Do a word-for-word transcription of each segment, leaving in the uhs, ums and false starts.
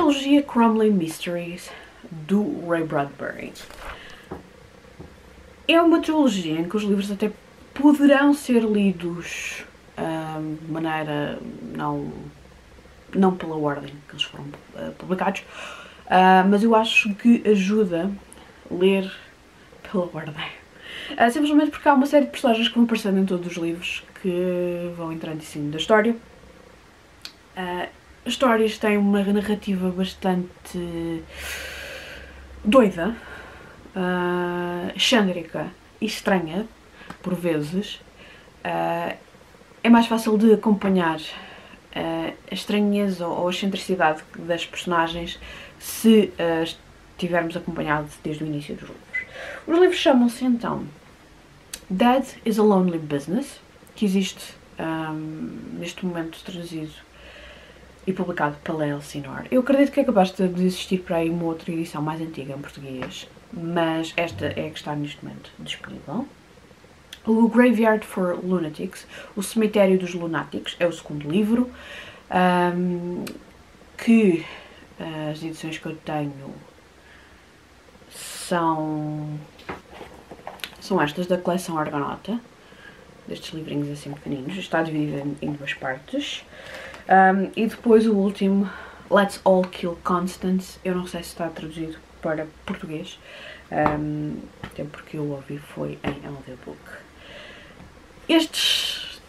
trilogia Crumley Mysteries do Ray Bradbury. É uma trilogia em que os livros até poderão ser lidos uh, de maneira não, não pela ordem que eles foram uh, publicados, uh, mas eu acho que ajuda ler pela ordem. Uh, simplesmente porque há uma série de personagens que vão aparecendo em todos os livros que vão entrando em cima da história. Uh, as histórias têm uma narrativa bastante doida, uh, excêntrica e estranha, por vezes. Uh, é mais fácil de acompanhar uh, a estranheza ou a excentricidade das personagens se uh, estivermos acompanhados desde o início dos livros. Os livros chamam-se então Dead is a Lonely Business, que existe um, neste momento traduzido e publicado pela Elsinore. Eu acredito que é capaz de existir para aí uma outra edição mais antiga em português, mas esta é a que está neste momento disponível. O Graveyard for Lunatics, o Cemitério dos Lunáticos, é o segundo livro, um, que as edições que eu tenho são, são estas da coleção Argonauta, destes livrinhos assim pequeninos. Está dividido em, em duas partes. Um, e depois o último, Let's All Kill Constance. Eu não sei se está traduzido para português, um, até porque eu ouvi foi em audiobook. Estes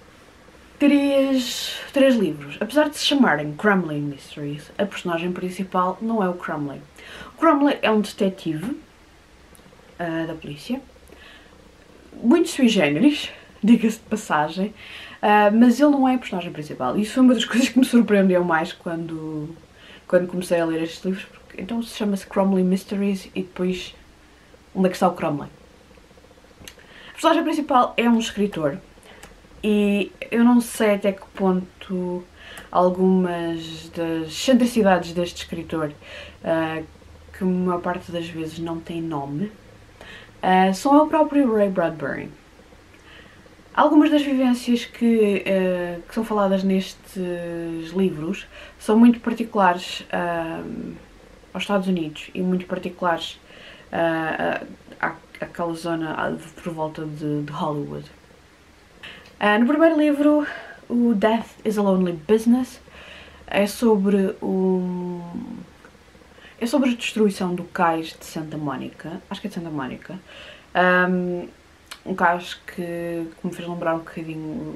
três, três livros, apesar de se chamarem Crumley Mysteries, a personagem principal não é o Crumley. O Crumley é um detetive uh, da polícia, muito sui generis, diga-se de passagem, uh, mas ele não é a personagem principal. Isso foi uma das coisas que me surpreendeu mais quando, quando comecei a ler estes livros, porque então se chama-se Crumley Mysteries e depois onde é que está o Crumley? A personagem principal é um escritor e eu não sei até que ponto algumas das excentricidades deste escritor, uh, que a maior parte das vezes não tem nome, uh, são o próprio Ray Bradbury. Algumas das vivências que, uh, que são faladas nestes livros são muito particulares uh, aos Estados Unidos e muito particulares uh, à, àquela zona por volta de, de Hollywood. Uh, no primeiro livro, o Death is a Lonely Business, é sobre o... é sobre a destruição do cais de Santa Mónica, acho que é de Santa Mónica. Um, um cais que, que me fez lembrar um bocadinho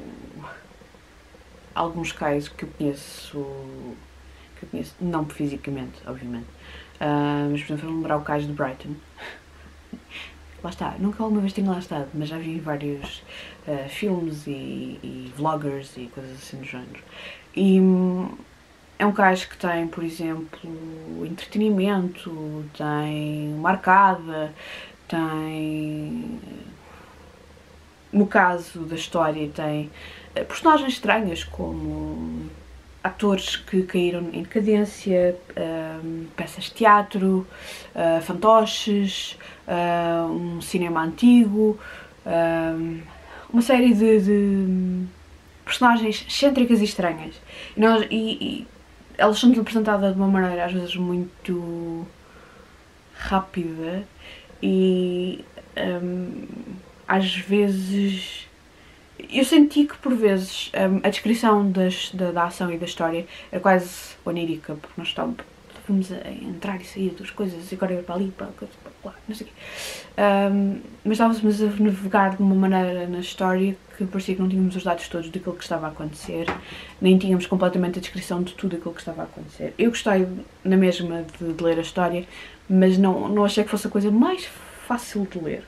alguns cais que eu conheço, que eu conheço, não fisicamente, obviamente, uh, mas por exemplo, fez lembrar o cais de Brighton. Lá está, nunca alguma vez tinha lá estado, mas já vi vários uh, filmes e, e vloggers e coisas assim do género. E hum, é um cais que tem, por exemplo, entretenimento, tem uma arcada, tem... No caso da história tem uh, personagens estranhas como atores que caíram em decadência, uh, peças de teatro, uh, fantoches, uh, um cinema antigo, uh, uma série de, de personagens excêntricas e estranhas. E, nós, e, e elas são apresentadas de uma maneira às vezes muito rápida e um, às vezes... Eu senti que, por vezes, a descrição das, da, da ação e da história era quase onírica, porque nós estávamos a entrar e sair das coisas, e agora ir para ali, para lá, não sei o quê. Um, mas estávamos a navegar de uma maneira na história que parecia que não tínhamos os dados todos daquilo que estava a acontecer, nem tínhamos completamente a descrição de tudo aquilo que estava a acontecer. Eu gostei, na mesma, de, de ler a história, mas não, não achei que fosse a coisa mais fácil de ler.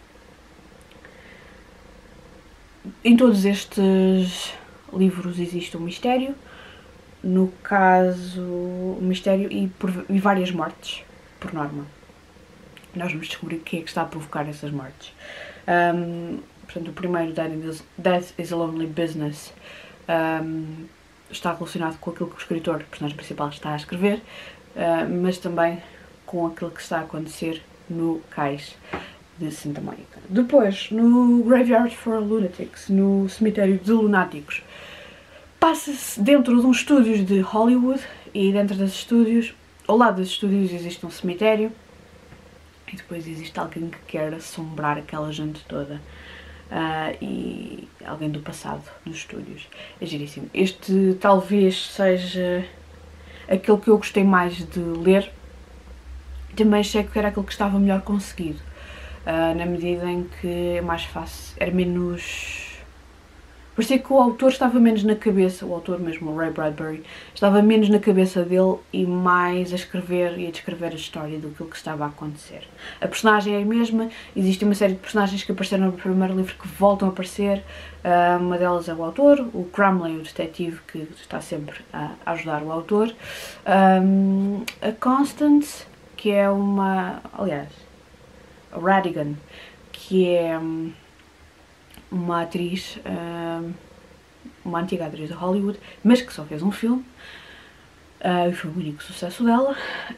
Em todos estes livros existe um mistério, no caso, um mistério e, por, e várias mortes, por norma. Nós vamos descobrir quem é que está a provocar essas mortes. Um, portanto, o primeiro, Death is a Lonely Business, um, está relacionado com aquilo que o escritor, o personagem principal, está a escrever, uh, mas também com aquilo que está a acontecer no cais de Santa Mónica. Depois, no Graveyard for Lunatics, no Cemitério de Lunáticos, passa-se dentro de uns estúdios de Hollywood e dentro desses estúdios, ao lado desses estúdios existe um cemitério e depois existe alguém que quer assombrar aquela gente toda. Uh, e alguém do passado nos estúdios. É giríssimo. Este talvez seja aquele que eu gostei mais de ler. Também achei que era aquele que estava melhor conseguido, uh, na medida em que é mais fácil, era menos... Parecia que o autor estava menos na cabeça, o autor mesmo, o Ray Bradbury, estava menos na cabeça dele e mais a escrever e a descrever a história do que estava a acontecer. A personagem é a mesma, existe uma série de personagens que apareceram no primeiro livro que voltam a aparecer, uh, uma delas é o autor, o Crumley, o detetive que está sempre a ajudar o autor, um, a Constance, que é uma, aliás, a Radigan, que é um, uma atriz, uma antiga atriz de Hollywood, mas que só fez um filme, e foi o único sucesso dela.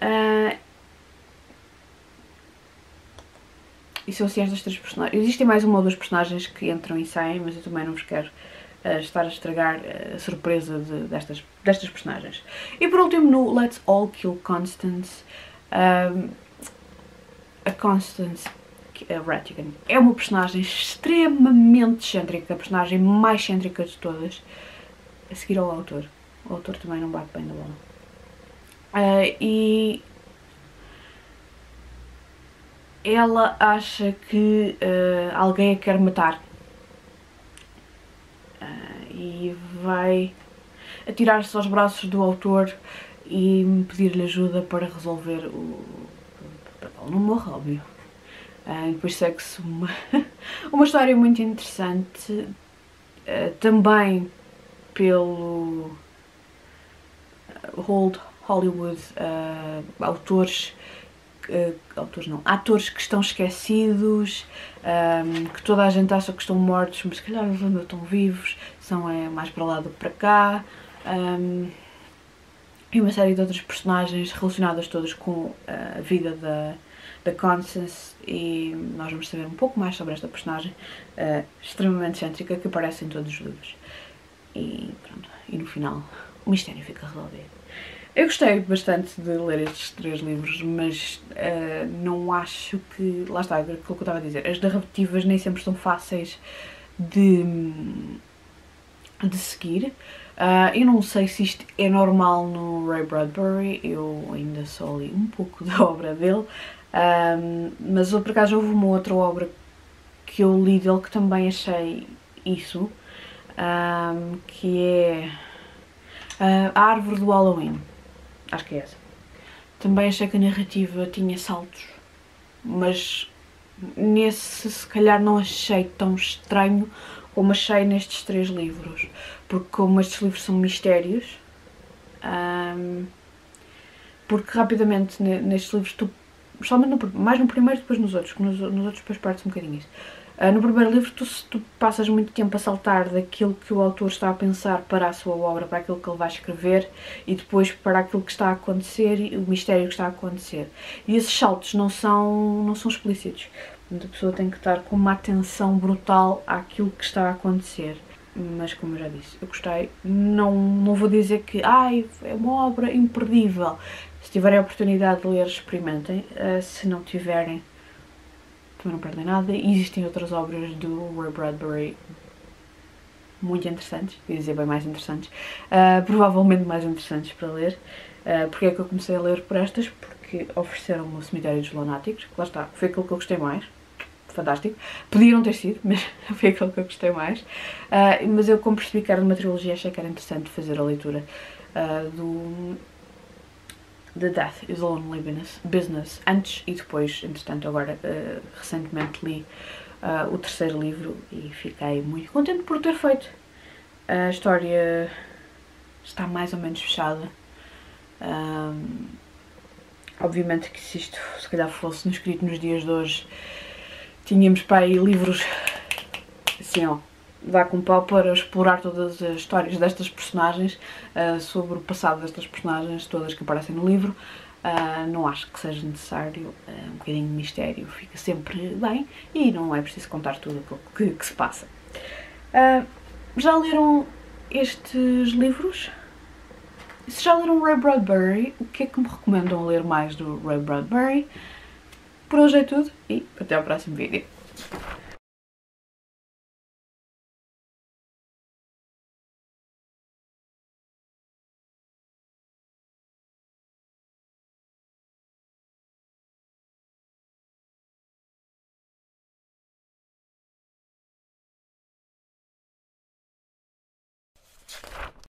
E são assim estas três personagens. Existem mais uma ou duas personagens que entram e saem, mas eu também não vos quero estar a estragar a surpresa de, destas, destas personagens. E por último, no Let's All Kill Constance, a Constance, a Ratigan, é uma personagem extremamente excêntrica, a personagem mais excêntrica de todas, a seguir ao autor. O autor também não bate bem na bola. Uh, e ela acha que uh, alguém a quer matar uh, e vai atirar-se aos braços do autor e pedir-lhe ajuda para resolver o... para que ele não morra, óbvio. Uh, depois segue-se uma, uma história muito interessante, uh, também pelo Old Hollywood, uh, autores, uh, autores não, atores que estão esquecidos, um, que toda a gente acha que estão mortos, mas se calhar eles ainda estão vivos, são é, mais para lá do que para cá, um, e uma série de outras personagens relacionadas todas com a vida da da Constance, e nós vamos saber um pouco mais sobre esta personagem uh, extremamente excêntrica que aparece em todos os livros. E pronto, e no final o mistério fica resolvido. Eu gostei bastante de ler estes três livros, mas uh, não acho que... Lá está, aquilo que eu estava a dizer, as narrativas nem sempre são fáceis de, de seguir. Uh, eu não sei se isto é normal no Ray Bradbury, eu ainda só li um pouco da obra dele, um, mas por acaso houve uma outra obra que eu li dele que também achei isso, um, que é uh, A Árvore do Halloween, acho que é essa. Também achei que a narrativa tinha saltos, mas nesse se calhar não achei tão estranho como achei nestes três livros, porque como estes livros são mistérios, um, porque rapidamente nestes livros tu, principalmente no, mais no primeiro depois nos outros, que nos, nos outros depois parte um bocadinho isso. Uh, no primeiro livro tu, tu passas muito tempo a saltar daquilo que o autor está a pensar para a sua obra, para aquilo que ele vai escrever, e depois para aquilo que está a acontecer e o mistério que está a acontecer. E esses saltos não são, não são explícitos. Portanto, a pessoa tem que estar com uma atenção brutal àquilo que está a acontecer. Mas, como eu já disse, eu gostei. Não, não vou dizer que ai, é uma obra imperdível. Se tiverem a oportunidade de ler, experimentem. Uh, se não tiverem, também não perdem nada. E existem outras obras do Ray Bradbury muito interessantes, ia dizer bem mais interessantes, uh, provavelmente mais interessantes para ler. Uh, porque é que eu comecei a ler por estas? Porque ofereceram-me o Cemitério dos Lunáticos, que lá está, foi aquilo que eu gostei mais. Fantástico. Podiam ter sido, mas foi aquilo que eu gostei mais. Uh, mas eu, como percebi que era uma trilogia, achei que era interessante fazer a leitura uh, do The Death is a Lonely Business antes e depois. Entretanto, agora, uh, recentemente li uh, o terceiro livro e fiquei muito contente por ter feito. A história está mais ou menos fechada. Um, obviamente que se isto, se calhar, fosse escrito nos dias de hoje, tínhamos para aí livros, assim ó, dá com pau para explorar todas as histórias destas personagens, uh, sobre o passado destas personagens, todas que aparecem no livro. Uh, não acho que seja necessário, uh, um bocadinho de mistério fica sempre bem e não é preciso contar tudo aquilo que, que se passa. Uh, já leram estes livros? Se já leram Ray Bradbury, o que é que me recomendam ler mais do Ray Bradbury? Por hoje é tudo e até ao próximo vídeo.